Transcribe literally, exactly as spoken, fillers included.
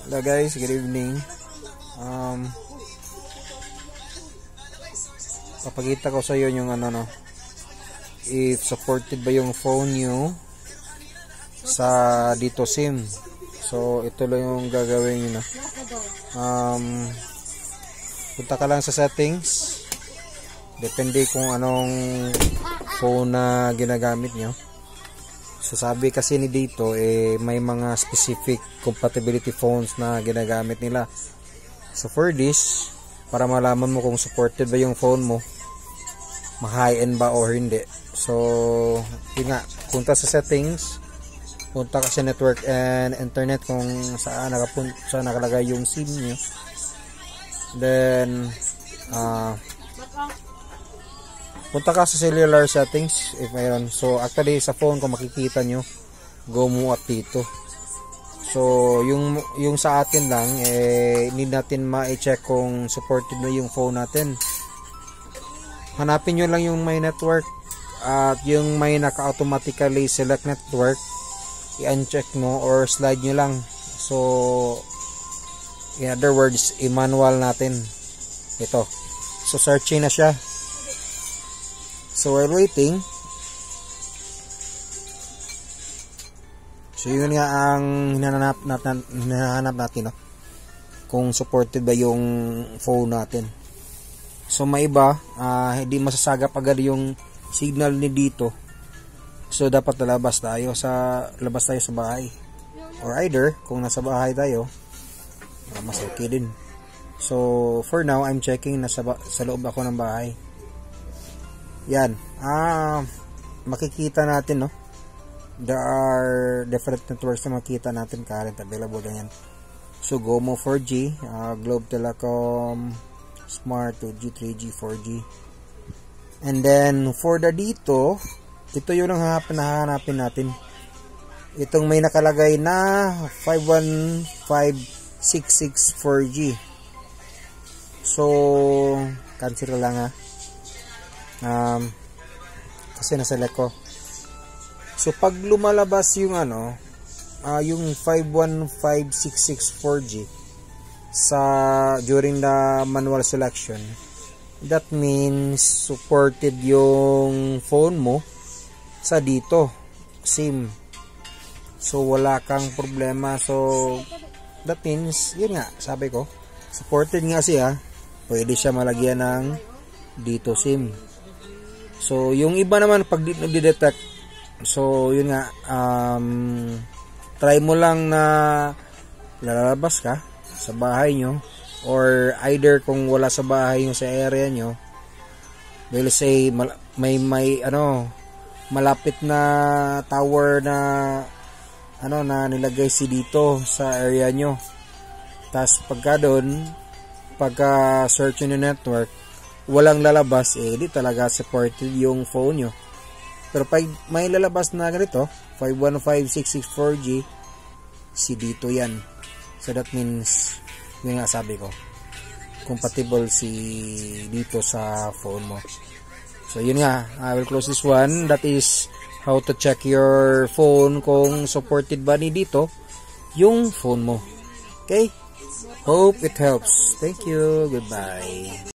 Hello guys, good evening. Um, papakita ko sa iyo yung ano no, if supported ba yung phone nyo sa dito SIM. So ito lang yung gagawin nyo. Um, punta ka lang sa settings. Depende kung anong phone na ginagamit nyo. So sabi kasi ni dito eh may mga specific compatibility phones na ginagamit nila. So for this, para malaman mo kung supported ba yung phone mo, ma-high-end ba or hindi. So yun nga, punta sa settings, punta ka sa network and internet kung saan nakapunta, saan nakalagay yung SIM niyo. Then uh, punta ka sa cellular settings if mayroon. So actually sa phone kung makikita nyo, go mo at dito. So yung yung sa atin lang eh need natin ma-check kung supported na yung phone natin. Hanapin nyo lang yung may network at yung may naka-automatically select network, i-uncheck mo or slide nyo lang. So in other words, i-manual natin ito. So searching na siya. So while waiting, so yun nga ang hinahanap natin, hinahanap natin no? Kung supported ba yung phone natin. So may iba, uh, hindi masasagap agad yung signal ni dito. So dapat lalabas tayo sa labas tayo sa bahay. Or either kung nasa bahay tayo, uh, mas okay din. So for now, I'm checking na sa, sa loob ako ng bahay. Yan, ah, makikita natin no, there are different networks na makikita natin current available na yan. So go mo four G, uh, Globe Telecom, Smart two G, three G, four G. And then for the dito, ito yung hahanapin natin. Itong may nakalagay na five one five six six four G. So cancel lang ha. Um, kasi naselect ko. So pag lumalabas yung ano, uh, yung five one five six six four G sa during the manual selection, that means supported yung phone mo sa dito SIM. So wala kang problema. So that means yun nga, sabi ko supported nga siya, pwede siya malagyan ng dito SIM. So, yung iba naman pag nagde-detect, so, yun nga, um, try mo lang na lalabas ka sa bahay nyo, or either kung wala sa bahay nyo sa area nyo, we'll say, may, may, ano, malapit na tower na, ano, na nilagay si dito sa area nyo. Tapos, pagka doon, pagka search nyo network, walang lalabas, eh di talaga supported yung phone nyo. Pero pag may lalabas na ganito, five one five six six four G, si dito yan. So that means, yun nga sabi ko, compatible si dito sa phone mo. So yun nga, I will close this one. That is how to check your phone kung supported ba ni dito yung phone mo. Okay? Hope it helps. Thank you. Goodbye.